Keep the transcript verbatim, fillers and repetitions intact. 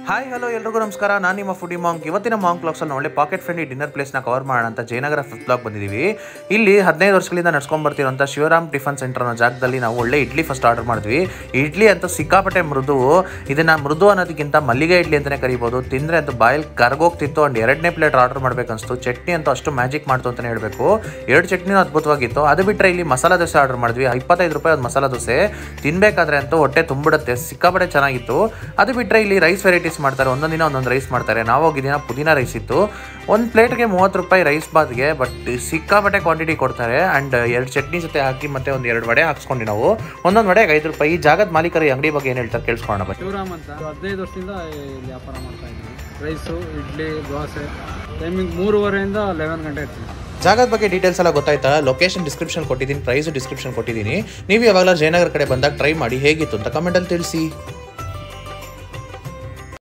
Hi hello ಎಲ್ರಿಗೂ ನಮಸ್ಕಾರ. ನಾನು ನಿಮ್ಮ ಫುಡಿ ಮಾಂಕ್. ಇವತ್ತಿನ ಮಾಂಕ್ ಬ್ಲಾಗ್ಸಲ್ಲಿ ಒಳ್ಳೆ ಪಾಕೆಟ್ ಫ್ರೆಂಡ್ಲಿ ಡಿನ್ನರ್ ಪ್ಲೇಸ್ನ ಕವರ್ ಮಾಡೋಣ ಅಂತ ಜಯನಗರ ಫಿಫ್ತ್ ಬ್ಲಾಕ್ ಬಂದಿದ್ದೀವಿ. ಇಲ್ಲಿ ಹದಿನೈದು ವರ್ಷಗಳಿಂದ ನಡ್ಸ್ಕೊಂಡು ಬರ್ತಿರೋಂಥ ಶಿವರಾಮ್ ಟಿಫನ್ ಸೆಂಟರ್ ಅನ್ನೋ ಜಾಗದಲ್ಲಿ ನಾವು ಒಳ್ಳೆ ಇಡ್ಲಿ ಫಸ್ಟ್ ಆರ್ಡರ್ ಮಾಡಿದ್ವಿ. ಇಡ್ಲಿ ಅಂತ ಸಿಕ್ಕಾಪಟ್ಟೆ ಮೃದು. ಇದನ್ನು ಮೃದು ಅನ್ನೋದಕ್ಕಿಂತ ಮಲ್ಲಿಗೆ ಇಡ್ಲಿ ಅಂತಲೇ ಕರಿಬೋದು. ತಿಂದರೆ ಅಂತ ಬಾಯಲ್ಲಿ ಕರ್ಗೋಗ್ತಿತ್ತು. ಅಂಡ್ ಎರಡನೇ ಪ್ಲೇಟ್ ಆರ್ಡರ್ ಮಾಡಬೇಕನ್ನಿಸ್ತು. ಚಟ್ನಿ ಅಂತೂ ಅಷ್ಟು ಮ್ಯಾಜಿಕ್ ಮಾಡ್ತು ಅಂತಲೇ ಹೇಳಬೇಕು. ಎರಡು ಚಟ್ನಿನೂ ಅದ್ಭುತವಾಗಿತ್ತು. ಅದು ಬಿಟ್ಟರೆ ಇಲ್ಲಿ ಮಸಾಲ ದೋಸೆ ಆರ್ಡರ್ ಮಾಡಿದ್ವಿ. ಇಪ್ಪತ್ತೈದು ರೂಪಾಯಿ ಒಂದು ಮಸಾಲ ದೋಸೆ. ತಿನ್ನಬೇಕಾದ್ರೆ ಅಂತೂ ಹೊಟ್ಟೆ ತುಂಬಿಡುತ್ತೆ. ಸಿಕ್ಕಾಪಟ್ಟೆ ಚೆನ್ನಾಗಿತ್ತು. ಅದು ಬಿಟ್ಟರೆ ಇಲ್ಲಿ ರೈಸ್ ವೆರೈಟೀಸ್ ಮಾಡ್ತಾರೆ. ಒಂದೊಂದು ದಿನ ಒಂದೊಂದು ರೈಸ್ ಮಾಡ್ತಾರೆ. ನಾವು ಹೋಗಿದ್ದೀನ ಪುದೀನ ರೈಸ್ ಇತ್ತು. ಒಂದು ಪ್ಲೇಟ್ಗೆ ಮೂವತ್ತು ರೂಪಾಯಿ ರೈಸ್ ಬಾತ್ಗೆ. ಬಟ್ ಸಿಕ್ಕಾಪಟ್ಟೆ ಕ್ವಾಂಟಿಟಿ ಕೊಡ್ತಾರೆ. ಆ್ಯಂಡ್ ಎರಡು ಚಟ್ನಿ ಜೊತೆ ಹಾಕಿ ಮತ್ತೆ ಒಂದು ಎರಡು ವಡೆ ಹಾಕ್ಸ್ಕೊಂಡು ನಾವು ಒಂದೊಂದು ವಡೆಗೆ ಐದು ರೂಪಾಯಿ. ಈ ಜಾಗದ ಮಾಲೀಕರು ಅಂಗಡಿ ಬಗ್ಗೆ ಏನು ಹೇಳ್ತಾರೆ ಕೇಳಿಸ್ಕೊಳ್ಳೋಣ ಬನ್ನಿ. ಶಿವರಾಮ್ ಅಂತ ಹದಿನೈದು ವರ್ಷದಿಂದ ವ್ಯಾಪಾರ ಮಾಡ್ತಾ ಇದ್ದೀನಿ. ರೈಸು, ಇಡ್ಲಿ, ದೋಸೆ. ಟೈಮಿಂಗ್ ಮೂರುವರೆಯಿಂದ ಲೆವೆನ್ ಗಂಟೆ ಇರ್ತೀನಿ. ಜಾಗದ ಬಗ್ಗೆ ಡೀಟೇಲ್ಸ್ ಎಲ್ಲ ಗೊತ್ತಾಯ್ತಾ? ಲೊಕೇಶನ್ ಡಿಸ್ಕ್ರಿಪ್ಷನ್ ಕೊಟ್ಟಿದ್ದೀನಿ, ಪ್ರೈಸು ಡಿಸ್ಕ್ರಿಪ್ಷನ್ ಕೊಟ್ಟಿದ್ದೀನಿ. ನೀವು ಯಾವಾಗಲೂ ಜಯನಗರ ಕಡೆ ಬಂದಾಗ ಟ್ರೈ ಮಾಡಿ ಹೇಗಿತ್ತು ಅಂತ ಕಮೆಂಟಲ್ಲಿ ತಿಳಿಸಿ.